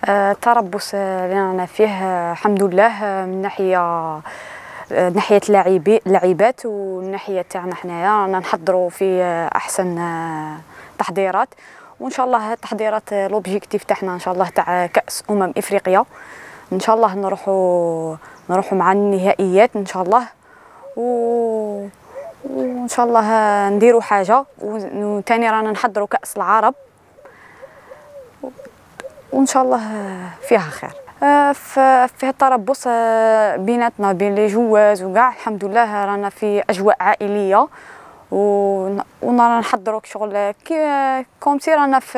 التربص اللي رانا فيه الحمد لله من ناحية اللاعبات والناحية تاعنا حنايا رانا نحضروا في احسن تحضيرات، وان شاء الله التحضيرات لوبجيكتيف تاعنا ان شاء الله تاع كأس افريقيا ان شاء الله نروحوا مع النهائيات ان شاء الله، وان شاء الله نديروا حاجه، وثاني رانا نحضروا كأس العرب وان شاء الله فيها خير. في التربص بيناتنا بين لي جواز وكاع الحمد لله رانا في اجواء عائليه، ورانا نحضروا شغل كوم سي رانا في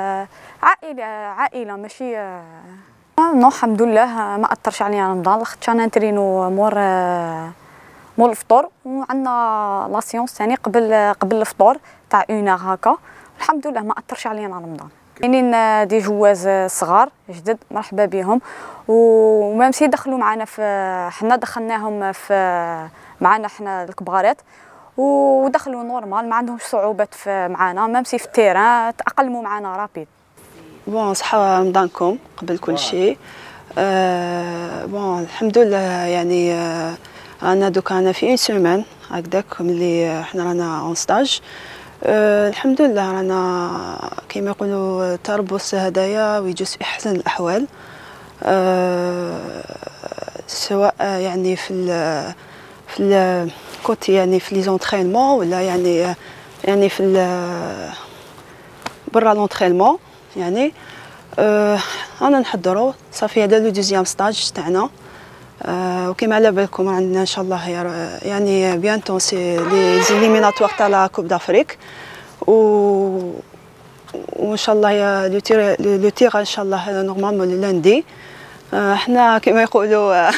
عائله ماشي نو. الحمد لله ما اثرش علينا رمضان لاخاطش انا نترينو مور الفطور، وعندنا لا سيونس ثاني قبل الفطور تاع 1 هكا. الحمد لله ما اثرش علينا رمضان. كاينين دي جواز صغار جدد مرحبا بهم، ومام سي دخلوا معنا حنا دخلناهم معنا حنا الكبارات ودخلوا نورمال ما عندهمش صعوبات معنا، مام سي في التيران تاقلموا معنا رابيد. بون صحة رمضانكم قبل كل شيء. بون الحمد لله يعني رانا دوكا انا في اون سيمين هكذاك ملي حنا رانا اون ستاج. الحمد لله رانا كيما يقولوا تربص هدايا ويجوز في احسن الاحوال، سواء يعني في الكوتي يعني في لي زونطرينمون ولا يعني في برا لونطرينمون يعني. رانا نحضروا صافي هذا لو دوزيام ستاج تاعنا، وكما على بالكم عندنا ان شاء الله يعني بيانتو سي لي زيليميناتوار تاع لا كوب دافريك، وان شاء الله يا لو تيغ ان شاء الله نورمالمون لوندي. احنا كما يقولوا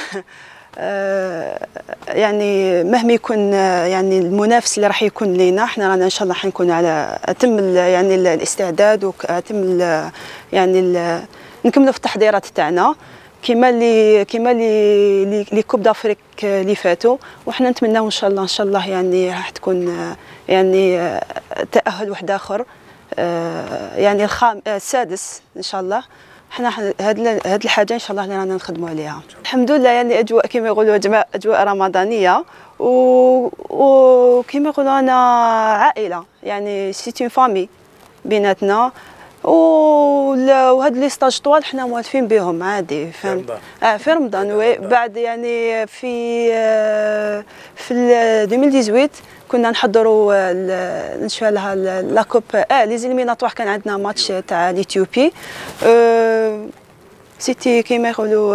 يعني مهما يكون يعني المنافس اللي راح يكون لينا احنا رانا ان شاء الله حنكون على اتم يعني الاستعداد واتم يعني نكملوا في التحضيرات تاعنا كما اللي كوب دافريك اللي فاتوا، وحنا نتمناو ان شاء الله يعني راح تكون يعني تاهل واحد اخر يعني السادس ان شاء الله. حنا هاد الحاجه ان شاء الله اللي رانا نخدموا عليها. الحمد لله يعني اجواء كما يقولوا اجواء رمضانيه، وكما يقولوا انا عائله يعني سي اون فامي بيناتنا، وهاد لي ستاج طوال حنا موالفين بهم عادي فهمت. في رمضان وي بعد يعني في 2018 كنا نحضروا نشوف لها لا كوب لي زيليميناتوار. كان عندنا ماتش تاع ليثيوبي سيتي كيما يقولوا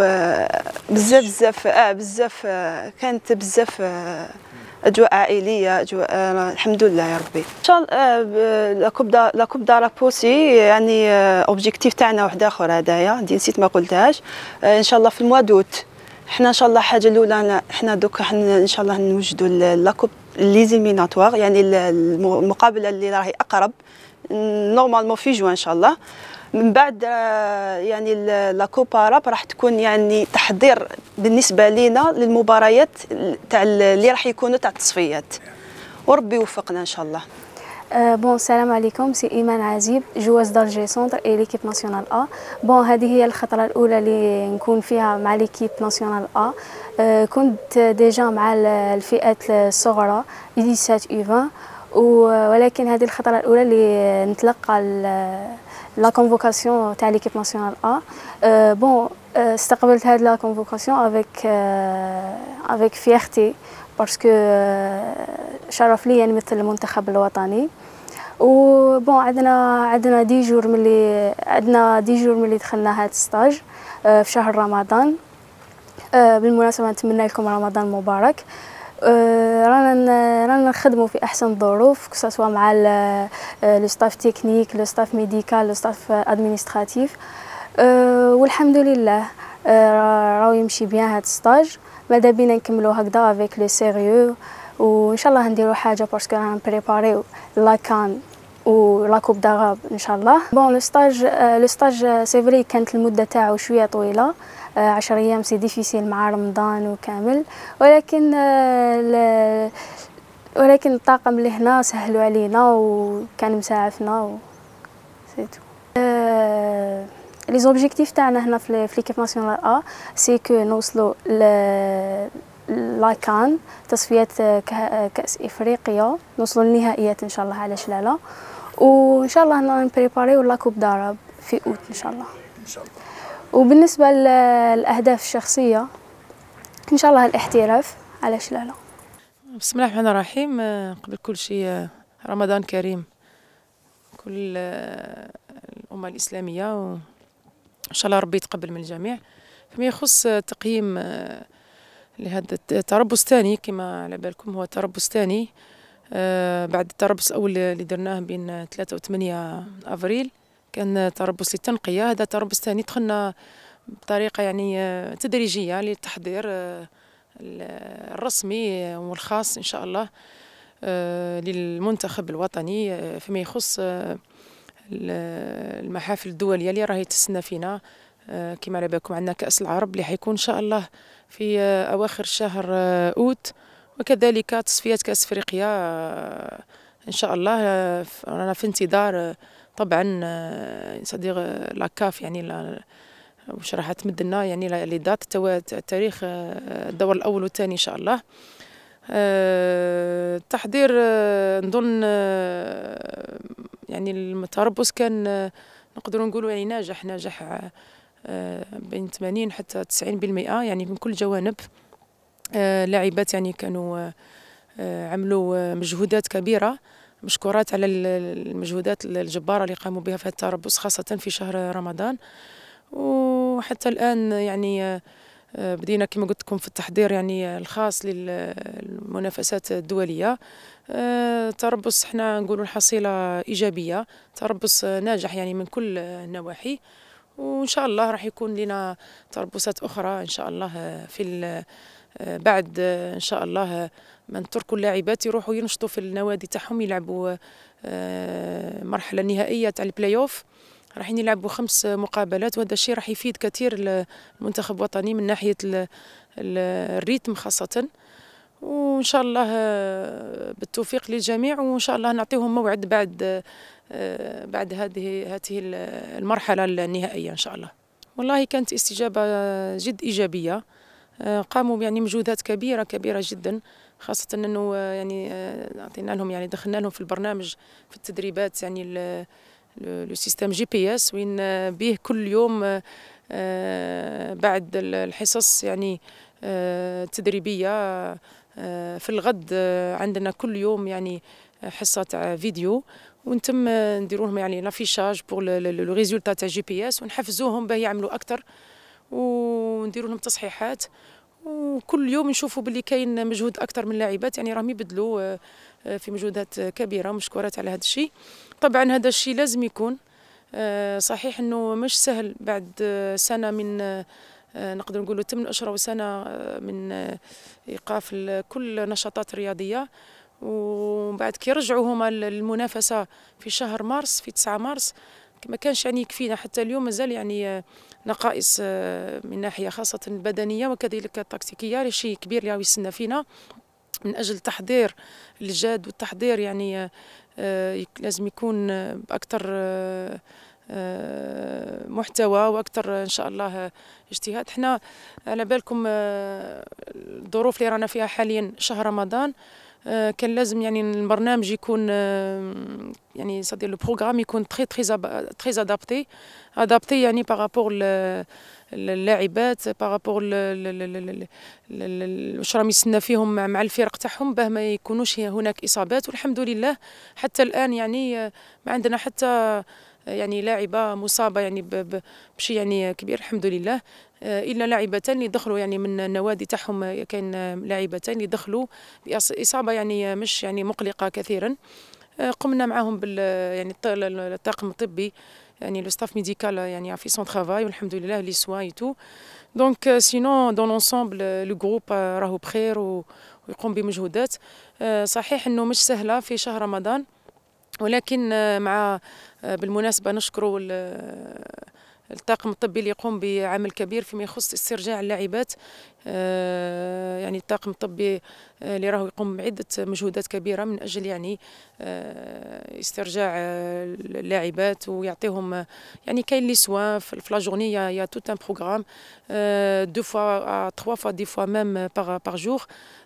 بزاف كانت بزاف اجواء عائليه اجواء الحمد لله يا ربي. ان شاء الله لا كوب دارابوسي يعني اوبجيكتيف تاعنا واحد اخر هدايا دي نسيت ما قلتهاش. ان شاء الله في الموا دوت حنا ان شاء الله الحاجه الاولى حنا دوك ان شاء الله نوجدوا لا كوب لي زيليميناتوار يعني المقابله اللي راهي اقرب نورمالمون في جوان ان شاء الله. من بعد يعني لا كوبا راب راح تكون يعني تحضير بالنسبه لينا للمباريات تاع اللي راح يكونوا تاع التصفيات، وربي يوفقنا ان شاء الله. بون السلام عليكم، سي ايمان عزيب جواز دالجي سونتر اي ليكيب ناسيونال ا. بون هذه هي الخطره الاولى اللي نكون فيها مع ليكيب ناسيونال ا. كنت ديجا مع الفئات الصغرى 17 U20، ولكن هذه الخطره الاولى اللي نتلقى لا كونفوكاسيون تاع ليكيب ناسيونال ا. بون استقبلت هذه لا كونفوكاسيون افيك فيرتي باسكو شرف لي نمثل المنتخب الوطني. و بون عندنا 10 جور ملي دخلنا هذا الستاج في شهر رمضان. بالمناسبه نتمنى لكم رمضان مبارك. رانا نخدموا في احسن الظروف كسوا مع لو ستاف تكنيك لو ستاف ميديكال لو ستاف ادمينستراتيف، والحمد لله راهو يمشي بيان هذا الستاج. ماذا بينا نكملوا هكذا افيك لو سيريو، وان شاء الله نديروا حاجه باسكو رانا بريباريو لا كان و لا كوب داراب ان شاء الله. بون لو ستاج سي فري كانت المده تاعو شويه طويله، 10 ايام سي ديفيسيل مع رمضان وكامل، ولكن الطاقم اللي هنا سهلوا علينا وكان مساعفنا و سيتو. لي زوبجيكتيف تاعنا هنا في ليكيب ناسيونال ا سي كو نوصلوا لاكان تصفيات كأس افريقيا، نوصلوا للنهائيات ان شاء الله على شلاله، وان شاء الله هنا نبريباريو لا كوب دارب في اوت ان شاء الله. ان شاء الله. وبالنسبه للاهداف الشخصيه ان شاء الله الاحتراف على شلاله. بسم الله الرحمن الرحيم. قبل كل شيء رمضان كريم كل الأمة الإسلامية، وإن شاء الله ربي يتقبل من الجميع. فيما يخص تقييم لهذا التربص الثاني، كما على بالكم هو تربص ثاني بعد التربص الأول اللي درناه بين 3 و 8 أفريل، كان تربص للتنقية. هذا تربص ثاني دخلنا بطريقة يعني تدريجية للتحضير الرسمي والخاص إن شاء الله للمنتخب الوطني فيما يخص المحافل الدولية اللي راهي تستنى فينا. كما على بالكم عندنا كأس العرب اللي حيكون إن شاء الله في أواخر شهر أوت، وكذلك تصفيات كأس أفريقيا إن شاء الله. رانا في انتظار طبعا صديق لاكاف يعني واش راح تمد لنا يعني لي دات تاريخ الدور الأول والثاني إن شاء الله. التحضير نظن يعني التربص كان نقدروا نقولوا يعني ناجح بين 80 حتى 90% يعني من كل جوانب. لاعبات يعني كانوا عملوا مجهودات كبيرة، مشكورات على المجهودات الجبارة اللي قاموا بها في التربص خاصة في شهر رمضان. وحتى الآن يعني بدينا كما قلت لكم في التحضير يعني الخاص للمنافسات الدولية. تربص احنا نقولوا الحصيلة إيجابية، تربص ناجح يعني من كل النواحي، وإن شاء الله راح يكون لنا تربصات أخرى إن شاء الله في بعد إن شاء الله ما نتركوا اللاعبات يروحوا ينشطوا في النوادي تاعهم، يلعبوا مرحلة نهائية تاع البلاي أوف. راح يلعبوا 5 مقابلات، وهذا الشيء راح يفيد كثير المنتخب الوطني من ناحية الريتم خاصة. وإن شاء الله بالتوفيق للجميع، وإن شاء الله نعطيهم موعد بعد هذه المرحلة النهائية إن شاء الله. والله كانت استجابة جد إيجابية، قاموا يعني مجهودات كبيرة جدا، خاصة أنه يعني أعطينا لهم يعني دخلنا لهم في البرنامج في التدريبات يعني لو سيستم GPS وين به كل يوم بعد الحصص يعني تدريبية. في الغد عندنا كل يوم يعني حصة تاع فيديو، ونتم نديروا لهم يعني لافيشاج بور لو ريزولتا تاع GPS، ونحفزوهم باه يعملوا أكثر، ونديروا لهم تصحيحات. وكل يوم نشوفوا باللي كاين مجهود أكثر من اللاعبات، يعني راهم يبذلوا في مجهودات كبيرة، مشكورات على هذا الشيء. طبعا هذا الشيء لازم يكون صحيح انه مش سهل بعد سنة من نقدر نقولوا 8 أشهر وسنة من إيقاف كل النشاطات الرياضية، وبعد كي يرجعوا هما المنافسة في شهر مارس في 9 مارس ما كانش يعني يكفينا. حتى اليوم مازال يعني نقائص من ناحية خاصة البدنية وكذلك التكتيكية، شيء كبير اللي يستنى فينا من أجل التحضير الجاد والتحضير يعني لازم يكون بأكثر محتوى وأكثر إن شاء الله اجتهاد. احنا على بالكم الظروف اللي رانا فيها حاليا شهر رمضان، كان لازم يعني البرنامج يكون يعني صدير لو بروغرام يكون تري ادابتي يعني بارابور اللاعبات، بارابور واش راهم يستنى فيهم مع الفرق تاعهم باه ما يكونوش هناك اصابات. والحمد لله حتى الان يعني ما عندنا حتى يعني لاعبه مصابه يعني بشيء يعني كبير الحمد لله، الا لاعبتان اللي دخلوا يعني من النوادي تاعهم، كاين لاعبتان اللي دخلوا باصابه يعني مش يعني مقلقه كثيرا. قمنا معهم بال يعني الطاقم الطبي يعني لو ستاف ميديكال يعني في سون ترافاي، والحمد لله لي سوان اي تو. دونك سينون دون لونسومبل لو جروب راهو بخير ويقوم بمجهودات. صحيح انه مش سهله في شهر رمضان، ولكن مع بالمناسبه نشكروا الطاقم الطبي اللي يقوم بعمل كبير فيما يخص استرجاع اللاعبات. يعني الطاقم الطبي اللي راهو يقوم بعدة مجهودات كبيرة من أجل يعني استرجاع اللاعبات ويعطيهم يعني كاين لي سوا في لا جورني يا توت ان بروغرام 2 فوا 3 فوا 10 فوا ميم باغ جور.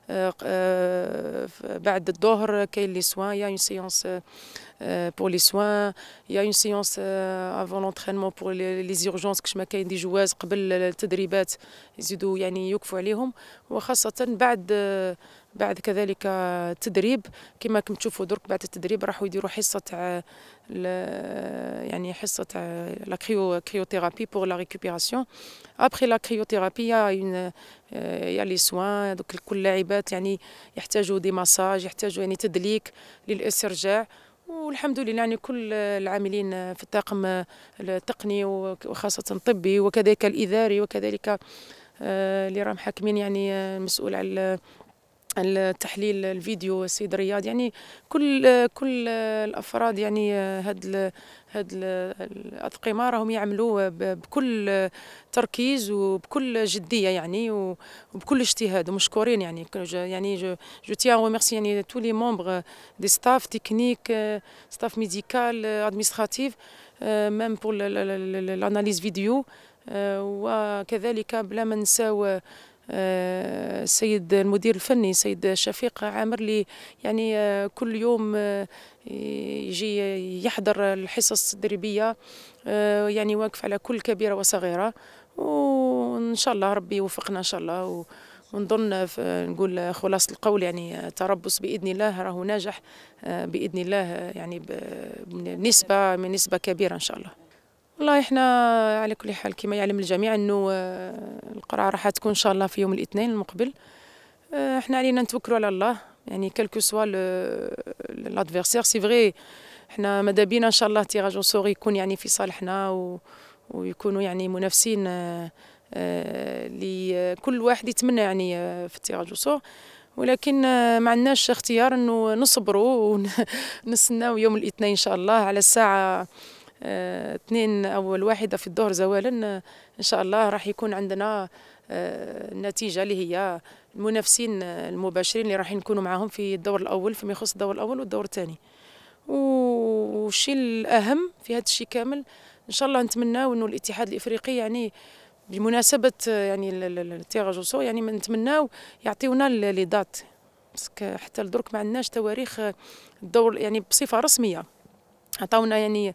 بعد الظهر كاين لي سوا يا اون سيونس pour les soins, il y a une séance avant l'entraînement pour les urgences كش ما كاين دي جواز قبل التدريبات يزيدوا يعني يوقفوا عليهم، وخاصة بعد كذلك التدريب كما راكم تشوفوا درك بعد التدريب راحوا يديروا حصة تاع يعني حصة تاع لا كريوثيرابي pour la récupération. Après la cryothérapie il y a les soins. دوك كل اللاعبات يعني يحتاجوا دي مساج، يحتاجوا يعني تدليك للاسترجاع. والحمد لله يعني كل العاملين في الطاقم التقني وخاصة الطبي وكذلك الإداري وكذلك اللي راهم حاكمين يعني المسؤول على التحليل الفيديو السيد رياض، يعني كل الافراد يعني هاد الأطقمة راهم يعملوا بكل تركيز وبكل جديه يعني وبكل اجتهاد ومشكورين يعني جو تيان ريميرسي يعني tous les membres des staff techniques, staff médical, administratif, même pour l'analyse vidéo. وكذلك بلا ما نساو السيد المدير الفني سيد شفيق عامر اللي يعني كل يوم يجي يحضر الحصص التدريبية، يعني واقف على كل كبيرة وصغيرة. وإن شاء الله ربي يوفقنا إن شاء الله. ونظن نقول خلاص القول يعني تربص بإذن الله راهو ناجح بإذن الله يعني بنسبة كبيرة إن شاء الله. والله احنا على كل حال كما يعلم الجميع انه القرعه راح تكون ان شاء الله في يوم الاثنين المقبل. احنا علينا نتوكلوا على الله يعني كلكو سوا لادفيرسير. سي فري احنا ماذا بينا ان شاء الله تيراج او سور يكون يعني في صالحنا ويكونوا يعني منافسين لكل واحد يتمنى يعني في التيراج او سور، ولكن ما عندناش اختيار انه نصبروا ونستناو يوم الاثنين ان شاء الله على الساعه 2 أو 1 في الظهر زوالا. إن شاء الله راح يكون عندنا النتيجة اللي هي المنافسين المباشرين اللي راح نكونوا معهم في الدور الأول فيما يخص الدور الأول والدور الثاني. والشيء الأهم في هذا الشيء كامل إن شاء الله نتمناو إنه الاتحاد الإفريقي يعني بمناسبة يعني التيراج او سور يعني نتمناو يعطيونا لي دات، حتى لدرك ما عندناش تواريخ الدور يعني بصفة رسمية. عطاونا يعني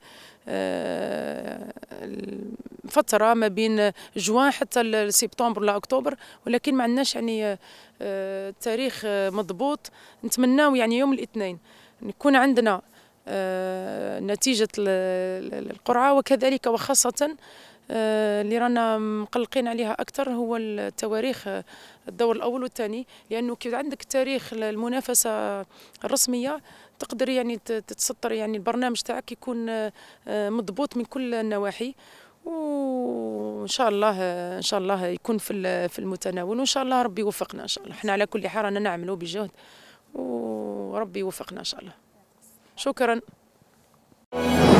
فترة ما بين جوان حتى سبتمبر لا أكتوبر، ولكن ما عندناش يعني تاريخ مضبوط. نتمناو يعني يوم الاثنين يكون عندنا نتيجة القرعة، وكذلك وخاصة اللي رانا مقلقين عليها أكثر هو التواريخ الدور الأول والثاني، لأنه كي عندك تاريخ المنافسة الرسمية تقدر يعني تتسطر يعني البرنامج تاعك يكون مضبوط من كل النواحي. وإن شاء الله يكون في المتناول، وإن شاء الله ربي يوفقنا إن شاء الله. احنا على كل حال رانا نعملوا بجهد وربي يوفقنا إن شاء الله. شكرا.